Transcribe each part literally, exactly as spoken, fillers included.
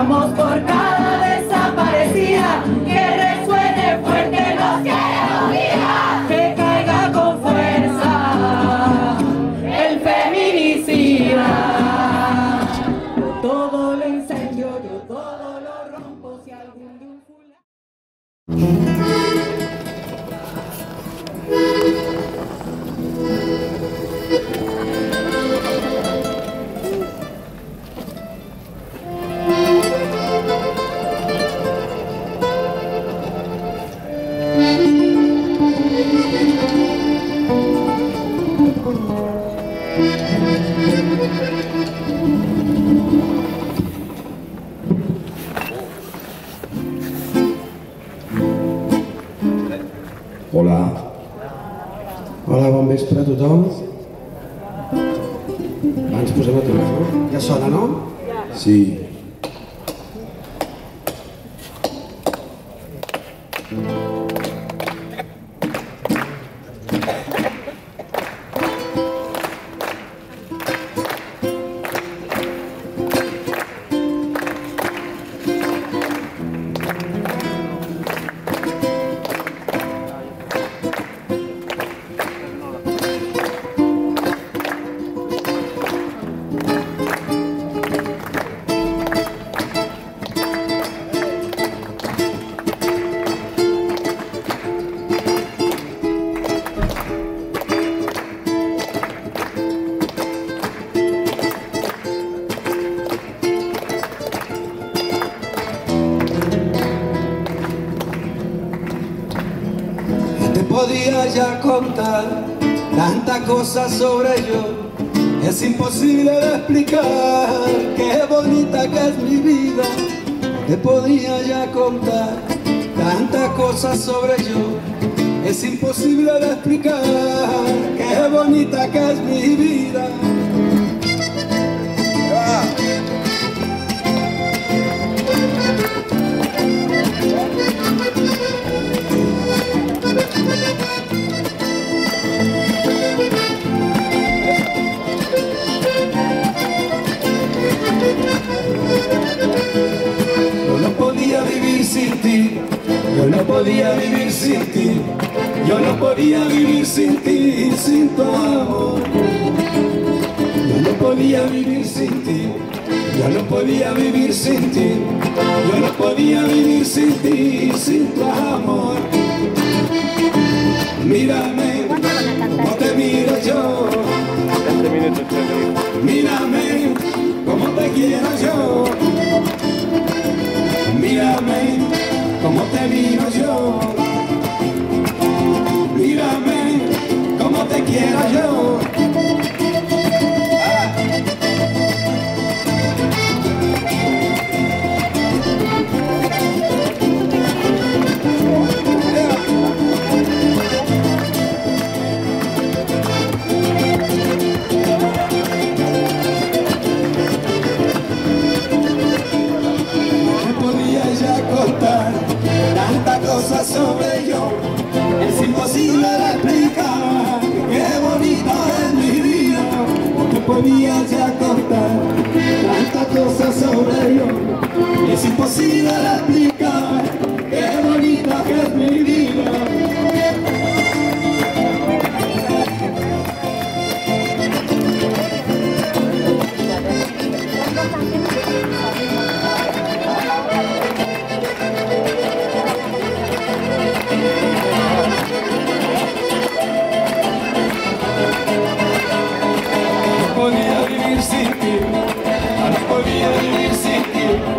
Oramos por cada desaparecida, que resuene fuerte, nos queremos vivas, que caiga con fuerza el feminicida. Yo todo lo incendio, yo todo lo rompo, si algún de un fulano. Hola. Hola, bon vespre a tothom. Va, ens posem a telèfon. Ja sona, no? Sí. Podía ya contar tanta cosa sobre yo, es imposible de explicar qué bonita que es mi vida. Te podía ya contar tanta cosa sobre yo, es imposible de explicar qué bonita que es mi vida. Ah. Yo no podía vivir sin ti, yo no podía vivir sin ti, yo no podía vivir sin ti, sin tu amor. Yo no podía vivir sin ti, yo no podía vivir sin ti, yo no podía vivir sin ti, sin tu amor. Mírame, como te miro yo, mírame, como te quiero yo. Mírame, como te miro yo. Mírame, como te quiero yo. Ah. Tanta cosa sobre yo, es imposible de explicar qué bonita es mi vida. No te podía ya contar tanta cosa sobre yo, es imposible de explicar qué bonita que es mi vida. No podía vivir sin ti, no podía vivir sin ti.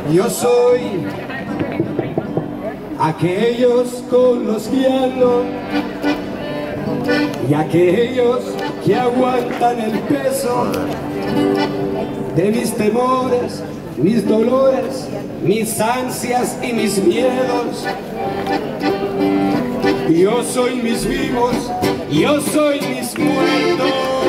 Yo soy aquellos con los que ando y aquellos que aguantan el peso de mis temores, mis dolores, mis ansias y mis miedos. Yo soy mis vivos, yo soy mis muertos.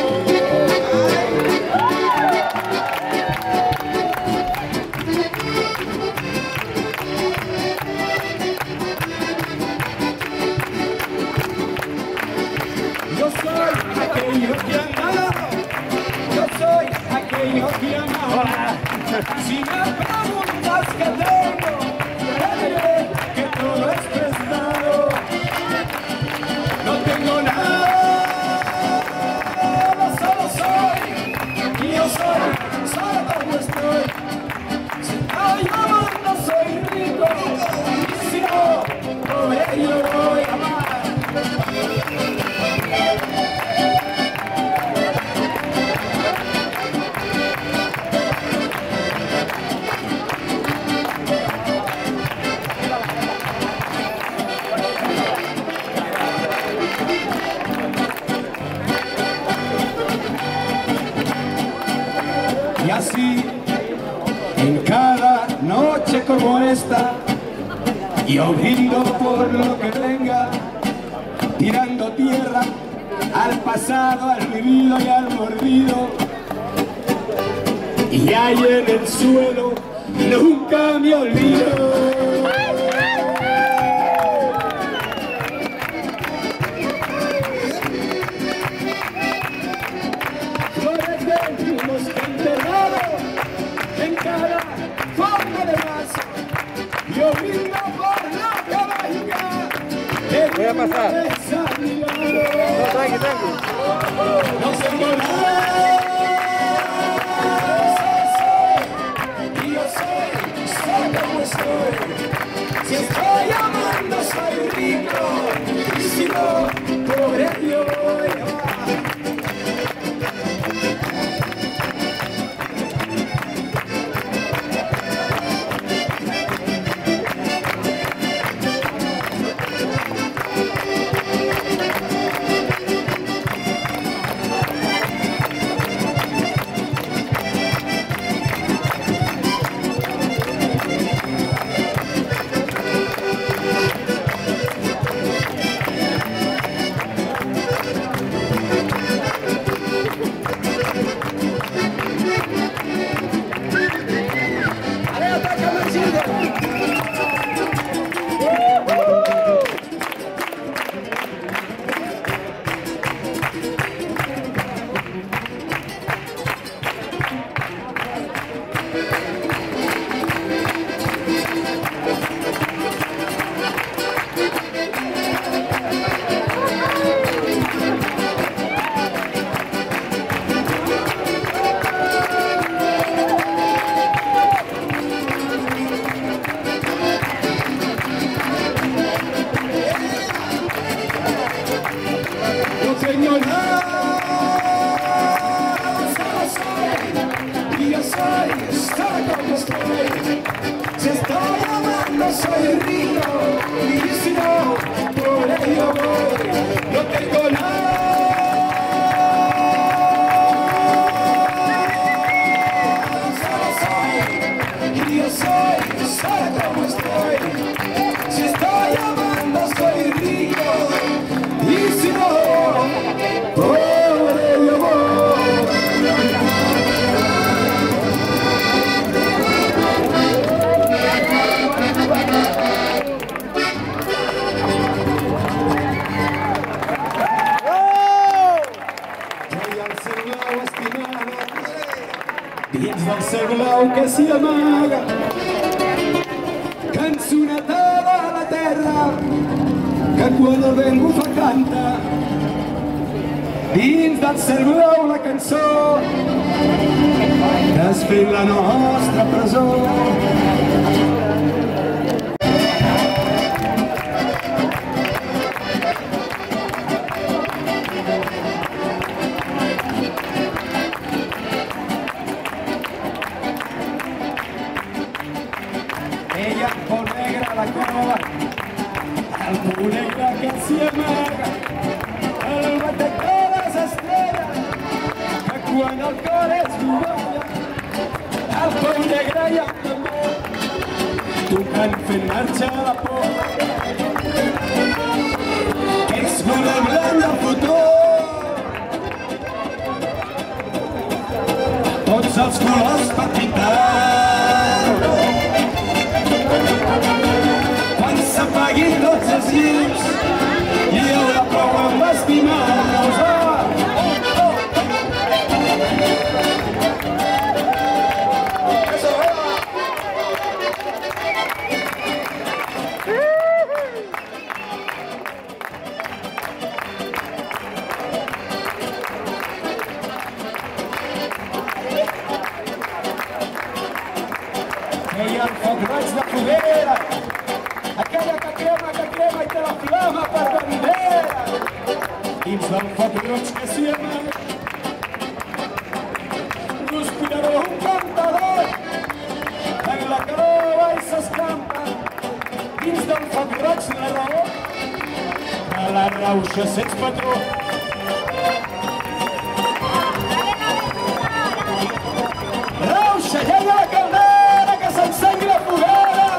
Yo soy aquello que amaba, yo soy aquello que amaba. Si me preguntas qué tengo, te diré que todo es prestado. No tengo nada, solo soy, y yo soy, solo como estoy. Si estoy amando soy rico, y si no, pobre yo voy a amar. Y así, en cada noche como esta, yo brindo por lo que venga, tirando tierra al pasado, al vivido y al mordido. Y ahí en el suelo nunca me olvido. Flores de humos enterrados en cada forma de vaso. Yo brindo por la cabalga. Voy a pasar. No, tranqui, tranqui. No tengo nada. Y yo soy, soy como estoy. Si estoy amando soy rico, y si no, pobre yo voy a amar. Si estoy amando soy rico, y si no, por ello voy. No tengo nada, solo soy, y yo soy, solo como estoy. Si estoy amando soy rico, y si no, por ello voy. Dins del cel blau que s'hi amaga, cançonetada a la terra, que quan el vent bufa canta. Dins del cel blau la cançó, desfent la nostra presó. por negra i amb tambor, tocant fent marxa a la por. És una blanc del futur, tots els colors per pintar. Quan s'apaguin tots els llums, hi haurà prou amb estimar-nos. Feia el foc roig de foguera, aquella que crema, que crema i té la flama per bandera. Dins del foc roig que s'hi amaga, respiraré un cantador, en la calor va i s'escampa. Dins del foc roig la raó, de la rauxa s'ets patró. Rauxa, ja hi ha la caldera, que s'encengui la foguera!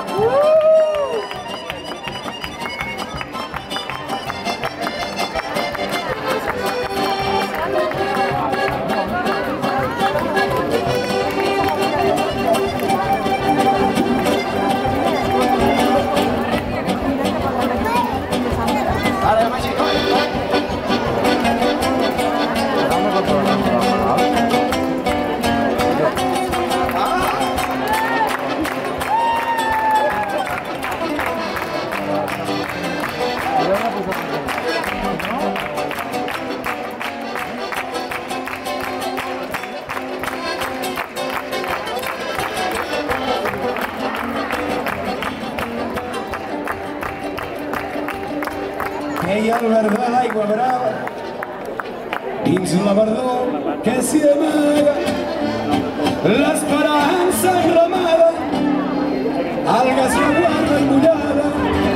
Feia el verdor a l'aigua brava, dins la verdor que s'hi amaga, l'esperança enramada, algues la guarda i mullada.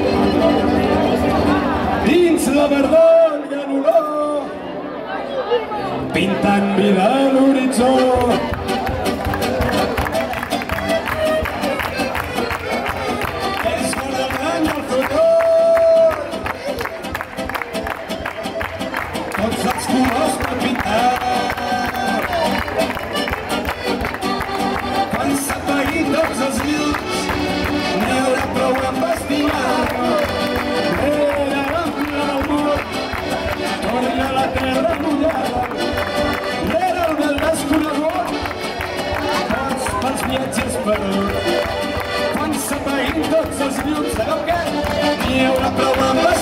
Dins la verdor hi ha l'olor, pintant vida a l'horitzó. Tots els colors per pintar. Quan s'apaguin tots els llums, n'hi haurà prou amb estimar. Rere l'ample del mur, torna la terra mullada. Rere el vel desconegut, tots pels viatges perduts. Quan s'apaguin tots els llums, sabeu què? N'hi haurà prou amb estimar.